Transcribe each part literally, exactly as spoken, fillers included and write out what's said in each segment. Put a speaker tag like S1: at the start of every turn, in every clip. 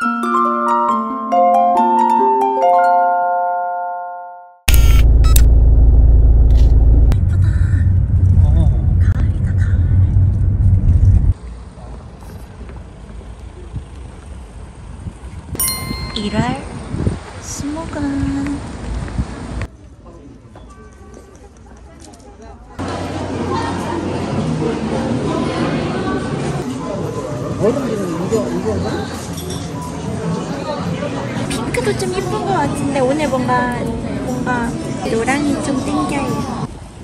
S1: 일월 수목원. 핑크도 좀 예쁜 것 같은데 오늘 뭔가 뭔가 노랑이 좀 땡겨요.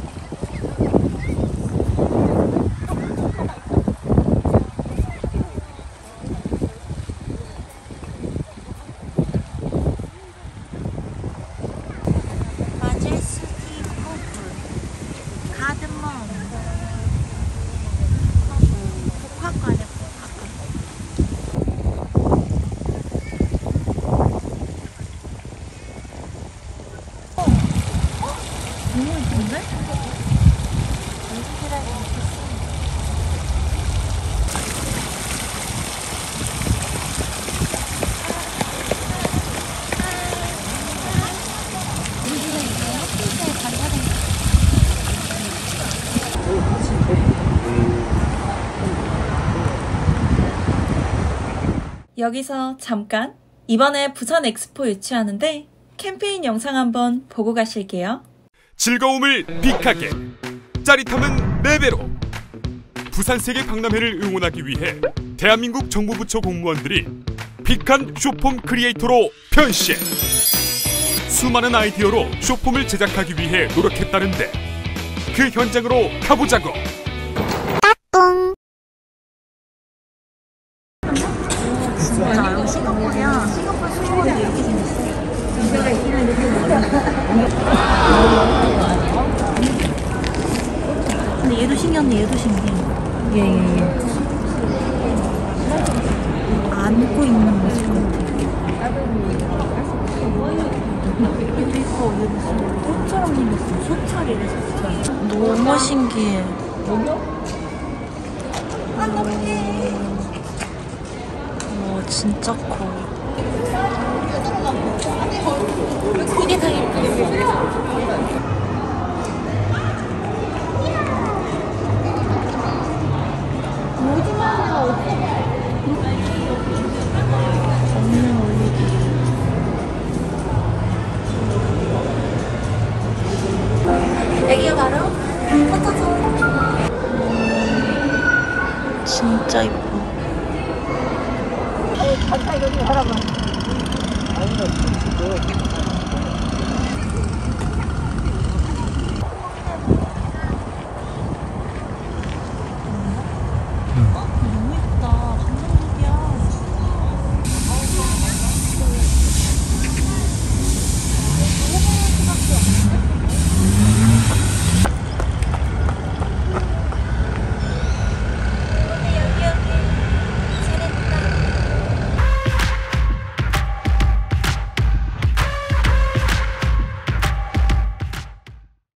S1: 여기서 잠깐, 이번에 부산 엑스포 유치하는데 캠페인 영상 한번 보고 가실게요.
S2: 즐거움을 빅하게, 짜릿함은 네 배로. 부산 세계 박람회를 응원하기 위해 대한민국 정부 부처 공무원들이 빅한 쇼폼 크리에이터로 변신. 수많은 아이디어로 쇼폼을 제작하기 위해 노력했다는데 그 현장으로 가보자고.
S1: 따뚱. 진짜 여기 싱가포르야. 싱가포르 수목원이 이렇게 생겼어. 근데 얘도 신기한데 얘도 신기해. 얘, 얘, 얘. 안고 있는 모습 같아. 얘도 이뻐. 얘 무슨 꽃처럼 생겼어. 소철이래, 소철. 너무 신기해. 와, 진짜 커. 이게 더 예쁘지? 여기가 바로 포토존. 진짜 예뻐. 아까 여기 알아봐.